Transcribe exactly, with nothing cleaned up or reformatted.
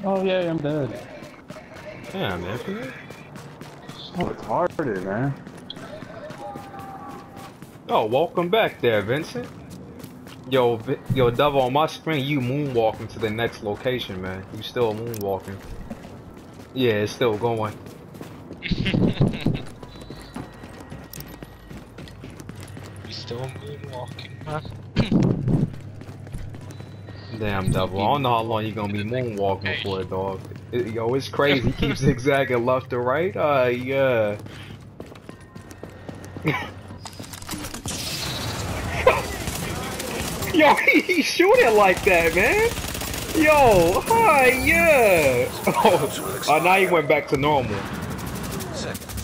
Oh yeah, I'm dead. Damn, man. Oh, it's harder, man. Oh, welcome back there, Vincent. Yo, Vi yo, Devil, on my screen, you moonwalking to the next location, man. You still moonwalking. Yeah, it's still going. We still moonwalking, man. Damn, Devil. I don't know how long you're gonna be moonwalking for, dog. It, yo, it's crazy. He keeps zigzagging left to right. Uh, yeah. Yo, he, he shooting like that, man. Yo, hi, yeah. Oh, uh, now he went back to normal. Second.